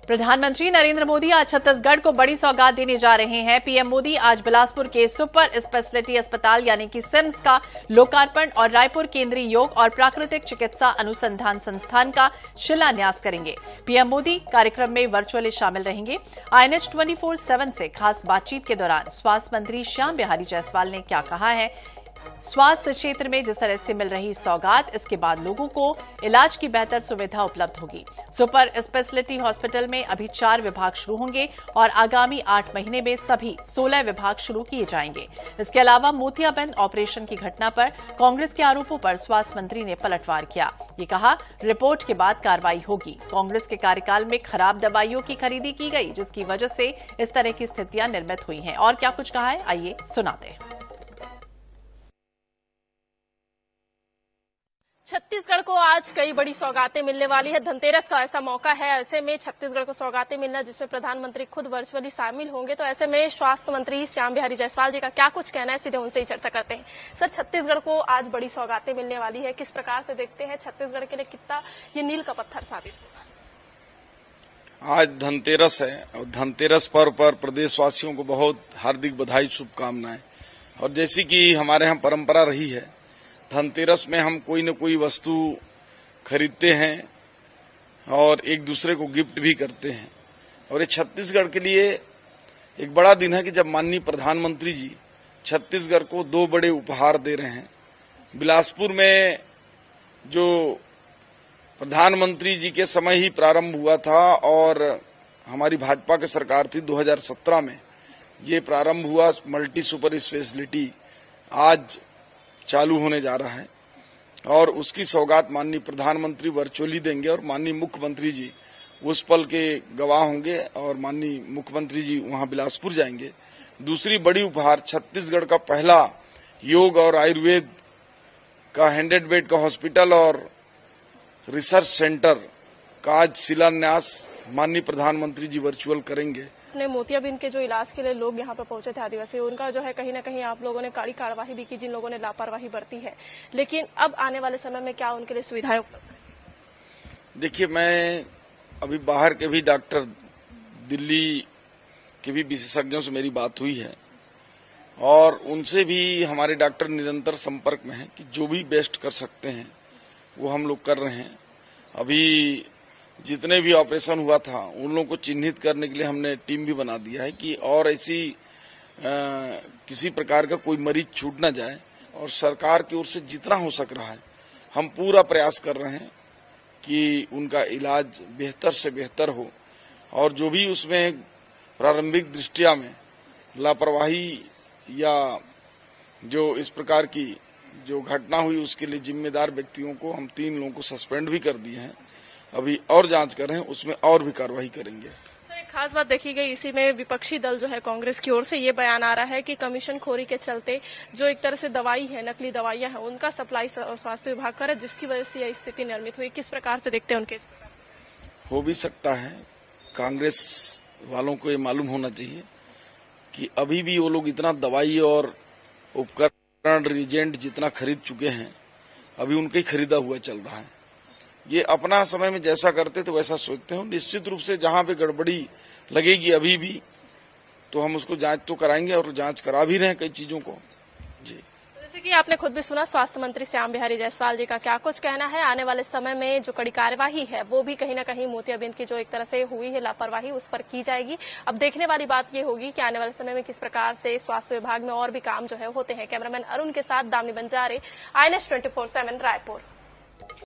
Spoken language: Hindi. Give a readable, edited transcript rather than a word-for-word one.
प्रधानमंत्री नरेंद्र मोदी आज छत्तीसगढ़ को बड़ी सौगात देने जा रहे हैं। पीएम मोदी आज बिलासपुर के सुपर स्पेशलिटी अस्पताल यानी कि सिम्स का लोकार्पण और रायपुर केंद्रीय योग और प्राकृतिक चिकित्सा अनुसंधान संस्थान का शिलान्यास करेंगे। पीएम मोदी कार्यक्रम में वर्चुअली शामिल रहेंगे। INH 24/7 से खास बातचीत के दौरान स्वास्थ्य मंत्री श्याम बिहारी जायसवाल ने क्या कहा है, स्वास्थ्य क्षेत्र में जिस तरह से मिल रही सौगात, इसके बाद लोगों को इलाज की बेहतर सुविधा उपलब्ध होगी। सुपर स्पेशलिटी हॉस्पिटल में अभी 4 विभाग शुरू होंगे और आगामी 8 महीने में सभी 16 विभाग शुरू किए जाएंगे। इसके अलावा मोतियाबिंद ऑपरेशन की घटना पर कांग्रेस के आरोपों पर स्वास्थ्य मंत्री ने पलटवार किया। ये कहा, रिपोर्ट के बाद कार्रवाई होगी। कांग्रेस के कार्यकाल में खराब दवाइयों की खरीदी की गई, जिसकी वजह से इस तरह की स्थितियां निर्मित हुई हैं। और क्या कुछ कहा है, आइए सुनाते हैं। छत्तीसगढ़ को आज कई बड़ी सौगातें मिलने वाली है। धनतेरस का ऐसा मौका है, ऐसे में छत्तीसगढ़ को सौगातें मिलना जिसमें प्रधानमंत्री खुद वर्चुअली शामिल होंगे। तो ऐसे में स्वास्थ्य मंत्री श्याम बिहारी जायसवाल जी का क्या कुछ कहना है, सीधे उनसे ही चर्चा करते हैं। सर, छत्तीसगढ़ को आज बड़ी सौगातें मिलने वाली है, किस प्रकार से देखते हैं? छत्तीसगढ़ के लिए कितना ये मील का पत्थर साबित होगा? आज धनतेरस है और धनतेरस पर्व पर प्रदेशवासियों को बहुत हार्दिक बधाई, शुभकामनाएं। और जैसी कि हमारे यहाँ परंपरा रही है, धनतेरस में हम कोई न कोई वस्तु खरीदते हैं और एक दूसरे को गिफ्ट भी करते हैं। और ये छत्तीसगढ़ के लिए एक बड़ा दिन है कि जब माननीय प्रधानमंत्री जी छत्तीसगढ़ को 2 बड़े उपहार दे रहे हैं। बिलासपुर में जो प्रधानमंत्री जी के समय ही प्रारंभ हुआ था और हमारी भाजपा की सरकार थी 2017 में ये प्रारंभ हुआ, मल्टी सुपर स्पेशलिटी आज चालू होने जा रहा है और उसकी सौगात माननीय प्रधानमंत्री वर्चुअली देंगे और माननीय मुख्यमंत्री जी उस पल के गवाह होंगे और माननीय मुख्यमंत्री जी वहां बिलासपुर जाएंगे। दूसरी बड़ी उपहार, छत्तीसगढ़ का पहला योग और आयुर्वेद का 100 बेड का हॉस्पिटल और रिसर्च सेंटर का आज शिलान्यास माननीय प्रधानमंत्री जी वर्चुअल करेंगे। अपने मोतियाबिंद के जो इलाज के लिए लोग यहाँ पर पहुंचे थे आदिवासी, उनका जो है कहीं ना कहीं आप लोगों ने कड़ी कार्यवाही भी की, जिन लोगों ने लापरवाही बरती है। लेकिन अब आने वाले समय में क्या उनके लिए सुविधाएं उपलब्ध है? देखिए, मैं अभी बाहर के भी डॉक्टर, दिल्ली के भी विशेषज्ञों से मेरी बात हुई है और उनसे भी हमारे डॉक्टर निरंतर संपर्क में हैं कि जो भी बेस्ट कर सकते हैं वो हम लोग कर रहे हैं। अभी जितने भी ऑपरेशन हुआ था उन लोगों को चिन्हित करने के लिए हमने टीम भी बना दिया है कि और ऐसी किसी प्रकार का कोई मरीज छूट ना जाए। और सरकार की ओर से जितना हो सक रहा है हम पूरा प्रयास कर रहे हैं कि उनका इलाज बेहतर से बेहतर हो और जो भी उसमें प्रारंभिक दृष्टिया में लापरवाही या जो इस प्रकार की जो घटना हुई उसके लिए जिम्मेदार व्यक्तियों को हम 3 लोगों को सस्पेंड भी कर दिए हैं। अभी और जांच कर रहे हैं, उसमें और भी कार्रवाई करेंगे। सर, एक खास बात देखी गई, इसी में विपक्षी दल जो है कांग्रेस की ओर से ये बयान आ रहा है कि कमीशन खोरी के चलते जो एक तरह से दवाई है, नकली दवाइयां हैं, उनका सप्लाई स्वास्थ्य विभाग करे, जिसकी वजह से यह स्थिति निर्मित हुई। किस प्रकार से देखते हैं उनके? हो भी सकता है, कांग्रेस वालों को ये मालूम होना चाहिए कि अभी भी वो लोग इतना दवाई और उपकरण रिजेंट जितना खरीद चुके हैं, अभी उनका ही खरीदा हुआ चल रहा है। ये अपना समय में जैसा करते थे वैसा सोचते हैं। निश्चित रूप से जहां पे गड़बड़ी लगेगी अभी भी तो हम उसको जांच तो कराएंगे और जांच करा भी रहे हैं कई चीजों को। जी, जैसे कि आपने खुद भी सुना, स्वास्थ्य मंत्री श्याम बिहारी जायसवाल जी का क्या कुछ कहना है। आने वाले समय में जो कड़ी कार्यवाही है वो भी कहीं ना कहीं मोतियाबिंद की जो एक तरह से हुई है लापरवाही, उस पर की जाएगी। अब देखने वाली बात ये होगी कि आने वाले समय में किस प्रकार से स्वास्थ्य विभाग में और भी काम जो है होते हैं। कैमरामैन अरुण के साथ दामिनी बंजारे, INH 24/7 रायपुर।